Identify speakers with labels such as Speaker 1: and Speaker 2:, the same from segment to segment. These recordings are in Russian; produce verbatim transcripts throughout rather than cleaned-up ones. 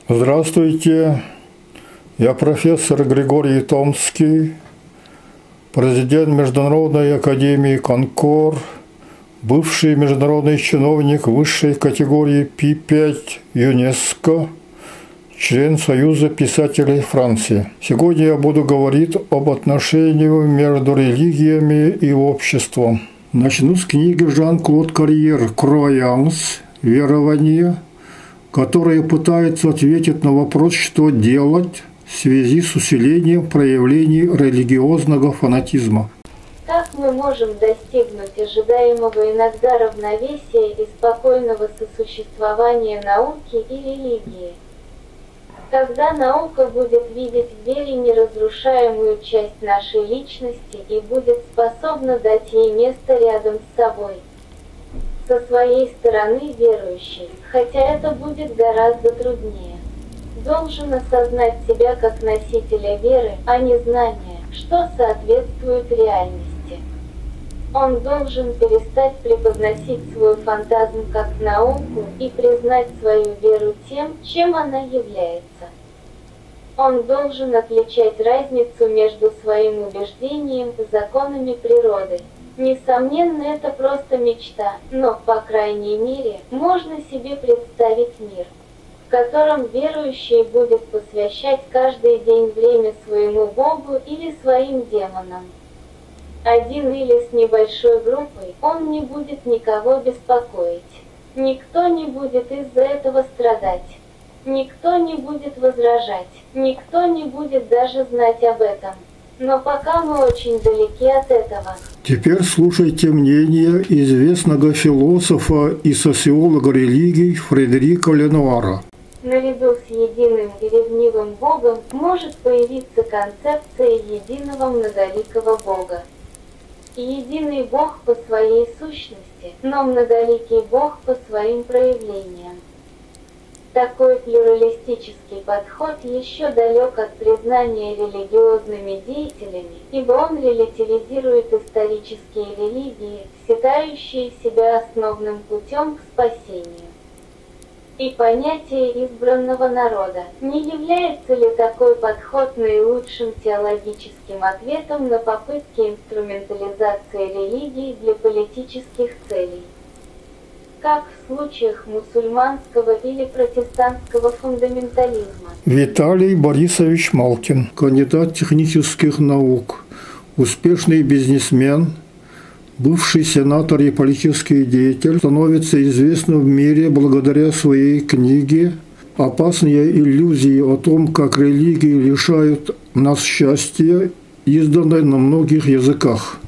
Speaker 1: Здравствуйте, я профессор Григорий Томский, президент Международной академии Конкор, бывший международный чиновник высшей категории пи пять ЮНЕСКО, член Союза писателей Франции. Сегодня я буду говорить об отношении между религиями и обществом. Начну с книги Жан-Клод Карьер «Кроянс. Верование», которая пытается ответить на вопрос, что делать в связи с усилением проявлений религиозного фанатизма.
Speaker 2: Как мы можем достигнуть ожидаемого иногда равновесия и спокойного сосуществования науки и религии? Когда наука будет видеть в вере неразрушаемую часть нашей личности и будет способна дать ей место рядом с собой. Со своей стороны верующий, хотя это будет гораздо труднее, должен осознать себя как носителя веры, а не знания, что соответствует реальности. Он должен перестать преподносить свой фантазм как науку и признать свою веру тем, чем она является. Он должен отличать разницу между своим убеждением и законами природы. Несомненно, это просто мечта, но, по крайней мере, можно себе представить мир, в котором верующий будет посвящать каждый день время своему Богу или своим демонам. Один или с небольшой группой, он не будет никого беспокоить. Никто не будет из-за этого страдать. Никто не будет возражать. Никто не будет даже знать об этом. Но пока мы очень далеки от этого.
Speaker 1: Теперь слушайте мнение известного философа и социолога религий Фредерика Ленуара.
Speaker 2: Наряду с единым и ревнивым Богом может появиться концепция единого многоликого Бога. И единый Бог по своей сущности, но многоликий Бог по своим проявлениям. Такой плюралистический подход еще далек от признания религиозными деятелями, ибо он релятивизирует исторические религии, считающие себя основным путем к спасению. И понятие избранного народа. Не является ли такой подход наилучшим теологическим ответом на попытки инструментализации религии для политических целей? Как в случаях мусульманского или протестантского фундаментализма.
Speaker 1: Виталий Борисович Малкин, кандидат технических наук, успешный бизнесмен, бывший сенатор и политический деятель, становится известным в мире благодаря своей книге «Опасные иллюзии о том, как религии лишают нас счастья», изданной на многих языках.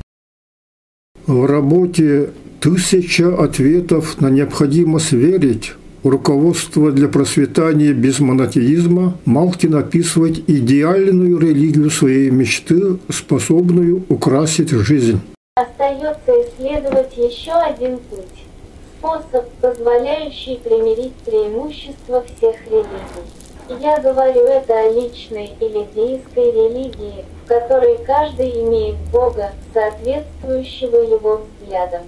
Speaker 1: В работе «Тысяча ответов на необходимость верить. Руководство для просветания без монотеизма» Малкин описывает идеальную религию своей мечты, способную украсить жизнь.
Speaker 2: Остается исследовать еще один путь. Способ, позволяющий примирить преимущества всех религий. Я говорю это о личной или деистской религии, в которой каждый имеет Бога, соответствующего его взглядам.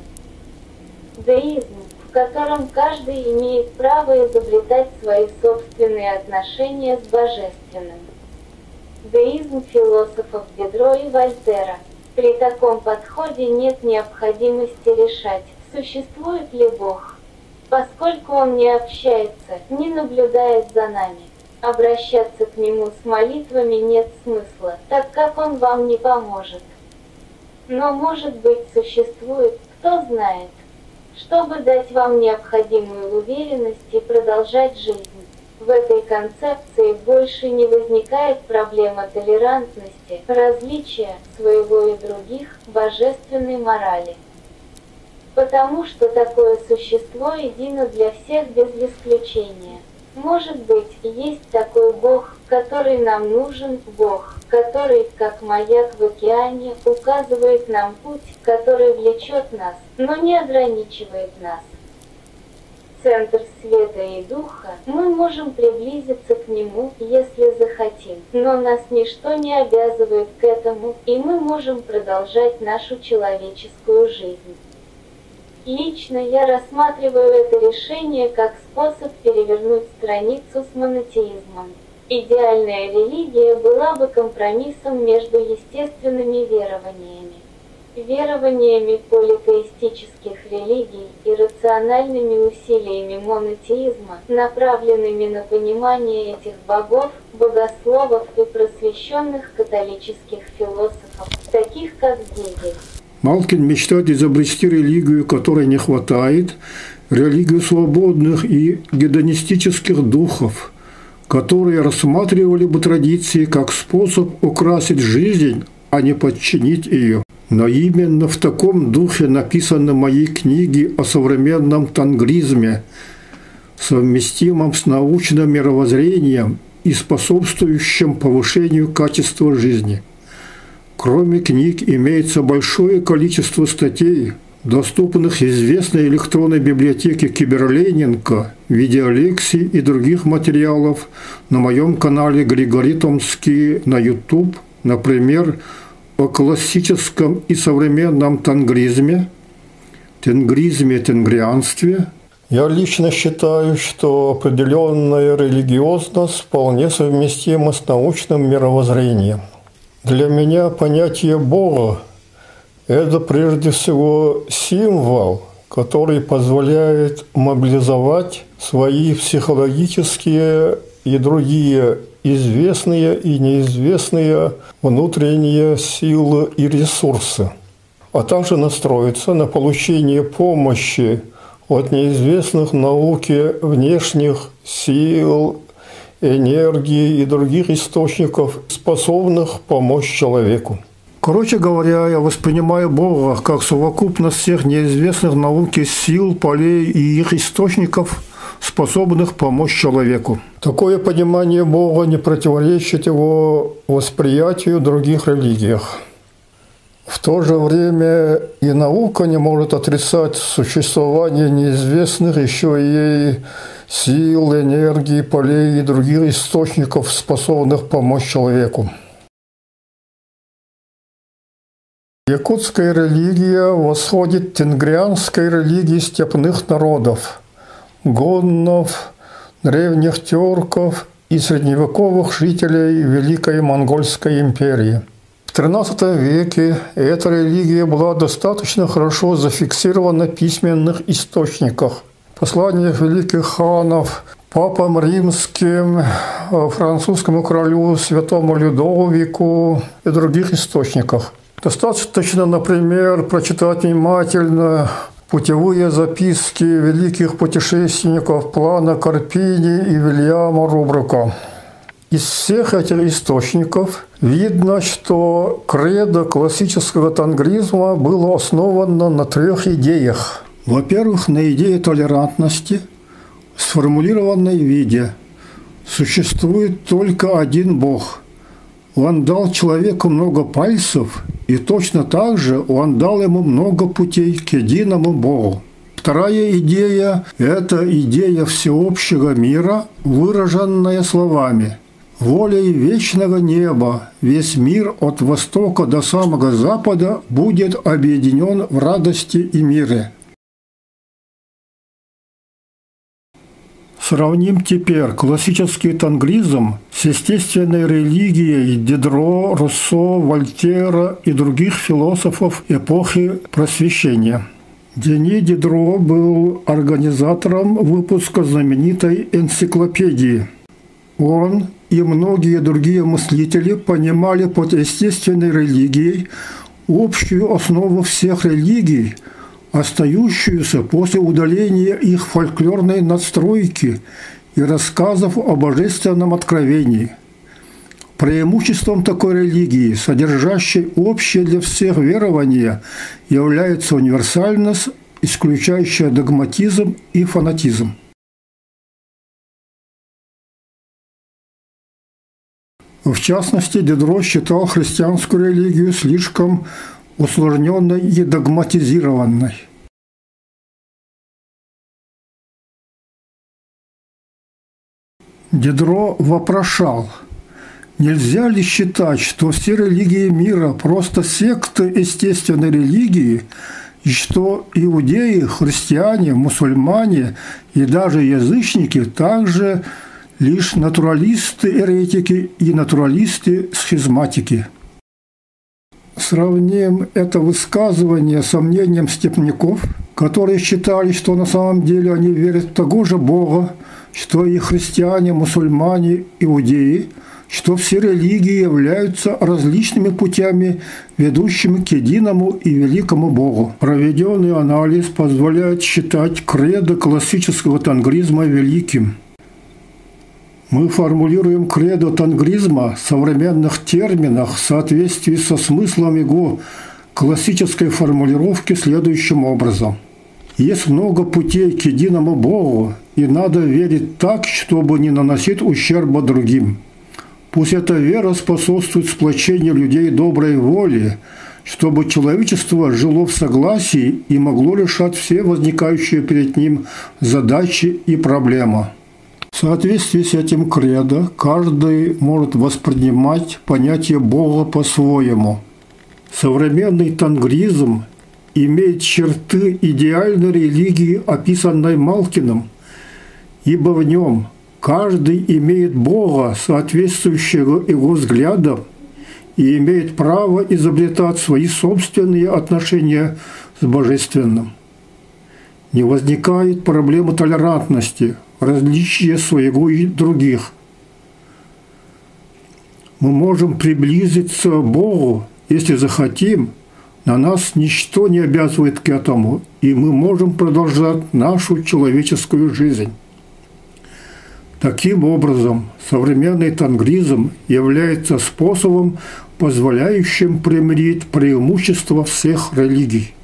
Speaker 2: Деизм, в котором каждый имеет право изобретать свои собственные отношения с Божественным. Деизм философов Дидро и Вольтера. При таком подходе нет необходимости решать, существует ли Бог, поскольку Он не общается, не наблюдает за нами. Обращаться к Нему с молитвами нет смысла, так как Он вам не поможет. Но, может быть, существует, кто знает, чтобы дать вам необходимую уверенность и продолжать жизнь. В этой концепции больше не возникает проблема толерантности, различия своего и других, божественной морали. Потому что такое существо едино для всех без исключения. Может быть, есть такой Бог, который нам нужен, Бог, который, как маяк в океане, указывает нам путь, который влечет нас, но не ограничивает нас. Центр света и духа, мы можем приблизиться к нему, если захотим, но нас ничто не обязывает к этому, и мы можем продолжать нашу человеческую жизнь. Лично я рассматриваю это решение как способ перевернуть страницу с монотеизмом. Идеальная религия была бы компромиссом между естественными верованиями, верованиями политеистических религий и рациональными усилиями монотеизма, направленными на понимание этих богов, богословов и просвещенных католических философов, таких как Гегель.
Speaker 1: Малкин мечтает изобрести религию, которой не хватает, религию свободных и гедонистических духов, которые рассматривали бы традиции как способ украсить жизнь, а не подчинить ее. Но именно в таком духе написаны мои книги о современном тангризме, совместимом с научным мировоззрением и способствующем повышению качества жизни. Кроме книг имеется большое количество статей, доступных в известной электронной библиотеке Киберленинка, видеолекций и других материалов на моем канале Григорий Томский на YouTube, например, о классическом и современном тангризме, тенгризме, тенгрианстве. Я лично считаю, что определенная религиозность вполне совместима с научным мировоззрением. Для меня понятие Бога – это прежде всего символ, который позволяет мобилизовать свои психологические и другие известные и неизвестные внутренние силы и ресурсы, а также настроиться на получение помощи от неизвестных науке внешних сил, энергии и других источников, способных помочь человеку. Короче говоря, я воспринимаю Бога как совокупность всех неизвестных науке сил, полей и их источников, способных помочь человеку. Такое понимание Бога не противоречит его восприятию в других религиях. В то же время и наука не может отрицать существование неизвестных еще ей сил, энергии, полей и других источников, способных помочь человеку. Якутская религия восходит к тенгрианской религии степных народов, гуннов, древних тюрков и средневековых жителей Великой Монгольской империи. В тринадцатом веке эта религия была достаточно хорошо зафиксирована в письменных источниках, посланиях великих ханов, папам римским, французскому королю святому Людовику и других источниках. Достаточно, например, прочитать внимательно путевые записки великих путешественников Плана Карпини и Вильяма Рубрука. Из всех этих источников видно, что кредо классического тангризма было основано на трех идеях. Во-первых, на идее толерантности, сформулированной в виде «существует только один Бог». Он дал человеку много пальцев, и точно так же он дал ему много путей к единому Богу. Вторая идея – это идея всеобщего мира, выраженная словами «Волей вечного неба весь мир от востока до самого запада будет объединен в радости и мире». Сравним теперь классический тангризм с естественной религией Дидро, Руссо, Вольтера и других философов эпохи Просвещения. Дени Дидро был организатором выпуска знаменитой энциклопедии. Он и многие другие мыслители понимали под естественной религией общую основу всех религий, остающуюся после удаления их фольклорной надстройки и рассказов о божественном откровении. Преимуществом такой религии, содержащей общее для всех верования, является универсальность, исключающая догматизм и фанатизм. В частности, Дидро считал христианскую религию слишком усложненной и догматизированной. Дидро вопрошал, нельзя ли считать, что все религии мира просто секты естественной религии, и что иудеи, христиане, мусульмане и даже язычники также лишь натуралисты-эретики и натуралисты-схизматики. Сравним это высказывание с мнением степняков, которые считали, что на самом деле они верят в того же Бога, что и христиане, мусульмане, иудеи, что все религии являются различными путями, ведущими к единому и великому Богу. Проведенный анализ позволяет считать кредо классического тангризма великим. Мы формулируем кредо тангризма в современных терминах в соответствии со смыслом его классической формулировки следующим образом. Есть много путей к единому Богу, и надо верить так, чтобы не наносить ущерба другим. Пусть эта вера способствует сплочению людей доброй воли, чтобы человечество жило в согласии и могло решать все возникающие перед ним задачи и проблемы. В соответствии с этим кредо каждый может воспринимать понятие Бога по-своему. Современный тангризм имеет черты идеальной религии, описанной Малкиным, ибо в нем каждый имеет Бога, соответствующего его взглядам, и имеет право изобретать свои собственные отношения с Божественным. Не возникает проблемы толерантности, различия своего и других. Мы можем приблизиться к Богу, если захотим, на нас ничто не обязывает к этому, и мы можем продолжать нашу человеческую жизнь. Таким образом, современный тангризм является способом, позволяющим примирить преимущества всех религий.